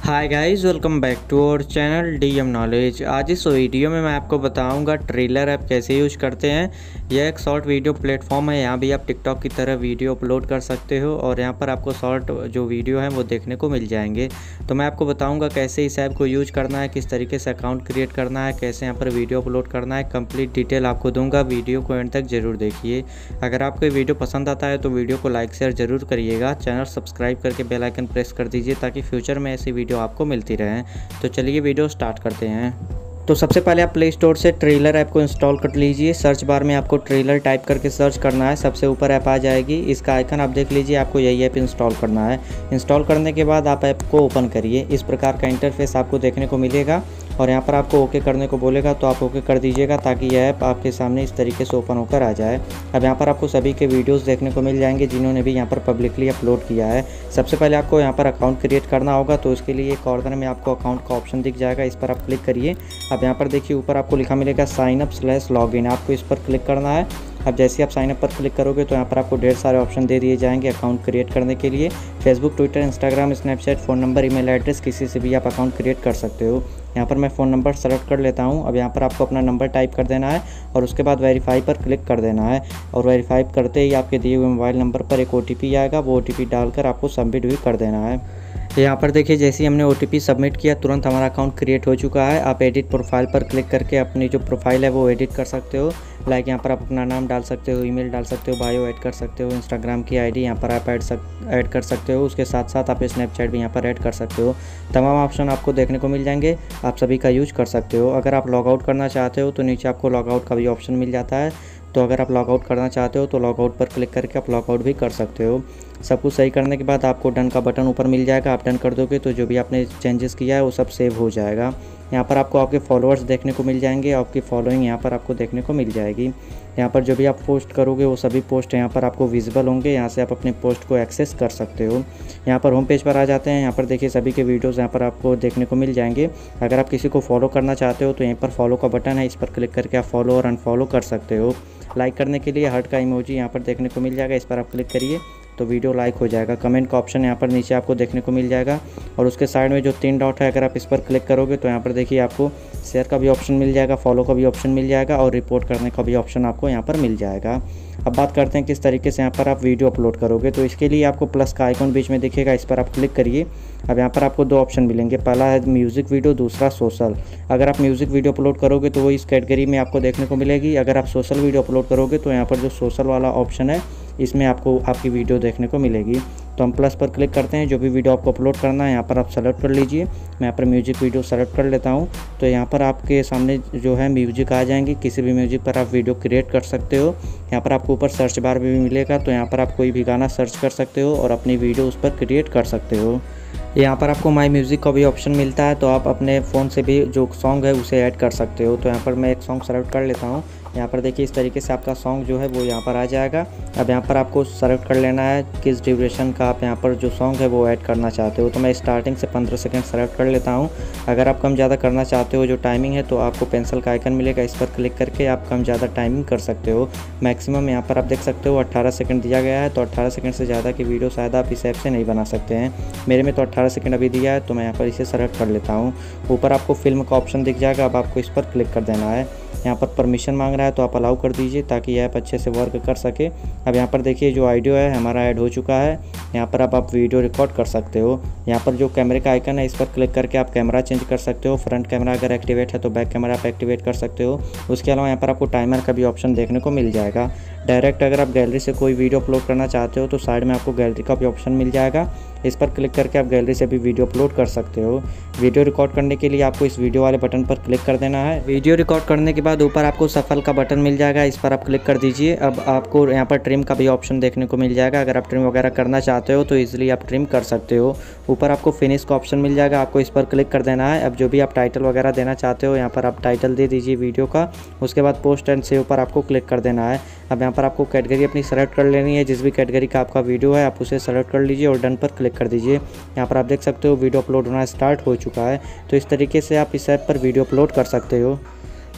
Hi guys, welcome back to our channel DM knowledge. आज इस video में मैं आपको बताऊंगा ट्रेलर ऐप कैसे यूज करते हैं। यह एक शॉर्ट वीडियो प्लेटफॉर्म है। यहाँ भी आप टिकटॉक की तरह वीडियो अपलोड कर सकते हो और यहाँ पर आपको शॉर्ट जो वीडियो है वो देखने को मिल जाएंगे। तो मैं आपको बताऊंगा कैसे इस ऐप को यूज करना है, किस तरीके से अकाउंट क्रिएट करना है, कैसे यहाँ पर वीडियो अपलोड करना है। कंप्लीट डिटेल आपको दूंगा, वीडियो को एंड तक जरूर देखिए। अगर आपको ये वीडियो पसंद आता है तो वीडियो को लाइक शेयर जरूर करिएगा। चैनल सब्सक्राइब करके बेल आइकन प्रेस कर दीजिए ताकि फ्यूचर में ऐसी वीडियो आपको मिलती रहे। तो चलिए वीडियो स्टार्ट करते हैं। तो सबसे पहले आप प्ले स्टोर से ट्रेलर ऐप को इंस्टॉल कर लीजिए। सर्च बार में आपको ट्रेलर टाइप करके सर्च करना है, सबसे ऊपर ऐप आ जाएगी। इसका आइकन आप देख लीजिए, आपको यही ऐप इंस्टॉल करना है। इंस्टॉल करने के बाद आप ऐप को ओपन करिए। इस प्रकार का इंटरफेस आपको देखने को मिलेगा और यहाँ पर आपको ओके करने को बोलेगा, तो आप ओके कर दीजिएगा ताकि यह ऐप आपके सामने इस तरीके से ओपन होकर आ जाए। अब यहाँ पर आपको सभी के वीडियोस देखने को मिल जाएंगे जिन्होंने भी यहाँ पर पब्लिकली अपलोड किया है। सबसे पहले आपको यहाँ पर अकाउंट क्रिएट करना होगा, तो उसके लिए कॉर्नर में आपको अकाउंट का ऑप्शन दिख जाएगा, इस पर आप क्लिक करिए। अब यहाँ पर देखिए ऊपर आपको लिखा मिलेगा साइन अप/लॉगिन, आपको इस पर क्लिक करना है। अब जैसे आप साइन अप पर क्लिक करोगे तो यहाँ पर आपको ढेर सारे ऑप्शन दे दिए जाएंगे अकाउंट क्रिएट करने के लिए। Facebook, Twitter, Instagram, Snapchat, phone number, email address, किसी से भी आप अकाउंट क्रिएट कर सकते हो। यहाँ पर मैं फ़ोन नंबर सेलेक्ट कर लेता हूँ। अब यहाँ पर आपको अपना नंबर टाइप कर देना है और उसके बाद वेरीफाई पर क्लिक कर देना है। और वेरीफाई करते ही आपके दिए हुए मोबाइल नंबर पर एक OTP आएगा, वो OTP डालकर आपको सबमिट भी कर देना है। यहाँ पर देखिए जैसे ही हमने OTP सबमिट किया तुरंत हमारा अकाउंट क्रिएट हो चुका है। आप एडिट प्रोफाइल पर क्लिक करके अपनी जो प्रोफाइल है वो एडिट कर सकते हो। लाइक यहाँ पर आप अपना नाम डाल सकते हो, ईमेल डाल सकते हो, बायो ऐड कर सकते हो, इंस्टाग्राम की आईडी यहाँ पर आप ऐड कर सकते हो। उसके साथ साथ आप स्नैपचैट भी यहाँ पर ऐड कर सकते हो। तमाम ऑप्शन आपको देखने को मिल जाएंगे, आप सभी का यूज कर सकते हो। अगर आप लॉग आउट करना चाहते हो तो नीचे आपको लॉग आउट का भी ऑप्शन मिल जाता है। तो अगर आप लॉग आउट करना चाहते हो तो लॉग आउट पर क्लिक करके आप लॉग आउट भी कर सकते हो। सब कुछ सही करने के बाद आपको डन का बटन ऊपर मिल जाएगा। आप डन कर दोगे तो जो भी आपने चेंजेस किया है वो सब सेव हो जाएगा। यहाँ पर आपको आपके फॉलोअर्स देखने को मिल जाएंगे, आपकी फॉलोइंग यहाँ पर आपको देखने को मिल जाएगी। यहाँ पर जो भी आप पोस्ट करोगे वो सभी पोस्ट यहाँ पर आपको विजिबल होंगे। यहाँ से आप अपने पोस्ट को एक्सेस कर सकते हो। यहाँ पर होम पेज पर आ जाते हैं। यहाँ पर देखिए सभी के वीडियोज़ यहाँ पर आपको देखने को मिल जाएंगे। अगर आप किसी को फॉलो करना चाहते हो तो यहीं पर फॉलो का बटन है, इस पर क्लिक करके आप फॉलो और अनफॉलो कर सकते हो। लाइक करने के लिए हार्ट का इमोजी यहाँ पर देखने को मिल जाएगा, इस पर आप क्लिक करिए तो वीडियो लाइक हो जाएगा। कमेंट का ऑप्शन यहाँ पर नीचे आपको देखने को मिल जाएगा और उसके साइड में जो 3 डॉट है अगर आप इस पर क्लिक करोगे तो यहाँ पर देखिए आपको शेयर का भी ऑप्शन मिल जाएगा, फॉलो का भी ऑप्शन मिल जाएगा और रिपोर्ट करने का भी ऑप्शन आपको यहाँ पर मिल जाएगा। अब बात करते हैं किस तरीके से यहाँ पर आप वीडियो अपलोड करोगे। तो इसके लिए आपको प्लस का आइकॉन बीच में दिखेगा, इस पर आप क्लिक करिए। अब यहाँ पर आपको 2 ऑप्शन मिलेंगे, पहला है म्यूज़िक वीडियो, दूसरा सोशल। अगर आप म्यूज़िक वीडियो अपलोड करोगे तो वो इस कैटेगरी में आपको देखने को मिलेगी। अगर आप सोशल वीडियो अपलोड करोगे तो यहाँ पर जो सोशल वाला ऑप्शन है इसमें आपको आपकी वीडियो देखने को मिलेगी। तो हम प्लस पर क्लिक करते हैं, जो भी वीडियो आपको अपलोड करना है यहाँ पर आप सेलेक्ट कर लीजिए। मैं यहाँ पर म्यूजिक वीडियो सेलेक्ट कर लेता हूँ। तो यहाँ पर आपके सामने जो है म्यूजिक आ जाएंगी, किसी भी म्यूजिक पर आप वीडियो क्रिएट कर सकते हो। यहाँ पर आपको ऊपर सर्च बार भी मिलेगा, तो यहाँ पर आप कोई भी गाना सर्च कर सकते हो और अपनी वीडियो उस पर क्रिएट कर सकते हो। यहाँ पर आपको माई म्यूज़िक का भी ऑप्शन मिलता है, तो आप अपने फ़ोन से भी जो सॉन्ग है उसे ऐड कर सकते हो। तो यहाँ पर मैं एक सॉन्ग सेलेक्ट कर लेता हूँ। यहाँ पर देखिए इस तरीके से आपका सॉन्ग जो है वो यहाँ पर आ जाएगा। अब यहाँ पर आपको सेलेक्ट कर लेना है किस ड्यूरेशन का आप यहाँ पर जो सॉन्ग है वो ऐड करना चाहते हो। तो मैं स्टार्टिंग से 15 सेकंड सेलेक्ट कर लेता हूँ। अगर आप कम ज़्यादा करना चाहते हो जो टाइमिंग है तो आपको पेंसिल का आइकन मिलेगा, इस पर क्लिक करके आप कम ज़्यादा टाइमिंग कर सकते हो। मैक्सिमम यहाँ पर आप देख सकते हो 18 सेकंड दिया गया है, तो 18 सेकंड से ज़्यादा की वीडियो शायद आप इस ऐप से नहीं बना सकते हैं। मेरे में तो 18 सेकंड अभी दिया है, तो मैं यहाँ पर इसे सेलेक्ट कर लेता हूँ। ऊपर आपको फिल्म का ऑप्शन दिख जाएगा, अब आपको इस पर क्लिक कर देना है। यहाँ पर परमिशन मांग रहा है तो आप अलाउ कर दीजिए ताकि यह ऐप अच्छे से वर्क कर सके। अब यहाँ पर देखिए जो ऑडियो है हमारा ऐड हो चुका है। यहाँ पर अब आप वीडियो रिकॉर्ड कर सकते हो। यहाँ पर जो कैमरे का आइकन है इस पर क्लिक करके आप कैमरा चेंज कर सकते हो। फ्रंट कैमरा अगर एक्टिवेट है तो बैक कैमरा आप एक्टिवेट कर सकते हो। उसके अलावा यहाँ पर आपको टाइमर का भी ऑप्शन देखने को मिल जाएगा। डायरेक्ट अगर आप गैलरी से कोई वीडियो अपलोड करना चाहते हो तो साइड में आपको गैलरी का भी ऑप्शन मिल जाएगा, इस पर क्लिक करके आप गैलरी से भी वीडियो अपलोड कर सकते हो। वीडियो रिकॉर्ड करने के लिए आपको इस वीडियो वाले बटन पर क्लिक कर देना है। वीडियो रिकॉर्ड करने के बाद ऊपर आपको सफल का बटन मिल जाएगा, इस पर आप क्लिक कर दीजिए। अब आपको यहाँ पर ट्रिम का भी ऑप्शन देखने को मिल जाएगा। अगर आप ट्रिम वगैरह करना चाहते हो तो इजीली आप ट्रिम कर सकते हो। ऊपर आपको फिनिश का ऑप्शन मिल जाएगा, आपको इस पर क्लिक कर देना है। अब जो भी आप टाइटल वगैरह देना चाहते हो यहाँ पर आप टाइटल दे दीजिए वीडियो का। उसके बाद पोस्ट एंड सेव पर आपको क्लिक कर देना है। अब यहाँ पर आपको कैटेगरी अपनी सेलेक्ट कर लेनी है, जिस भी कैटेगरी का आपका वीडियो है आप उसे सेलेक्ट कर लीजिए और डन पर क्लिक कर दीजिए। यहाँ पर आप देख सकते हो वीडियो अपलोड होना स्टार्ट हो चुका है। तो इस तरीके से आप इस ऐप पर वीडियो अपलोड कर सकते हो।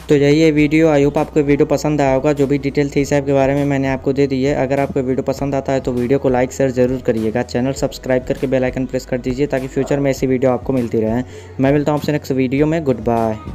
तो यही है वीडियो। आई होप आपको वीडियो पसंद आया होगा। जो भी डिटेल थी इस ऐप के बारे में मैंने आपको दे दी है। अगर आपको वीडियो पसंद आता है तो वीडियो को लाइक शेयर ज़रूर करिएगा। चैनल सब्सक्राइब करके बेल आइकन प्रेस कर दीजिए ताकि फ्यूचर में ऐसी वीडियो आपको मिलती रहे। मैं मिलता हूँ आपसे नेक्स्ट वीडियो में। Good bye.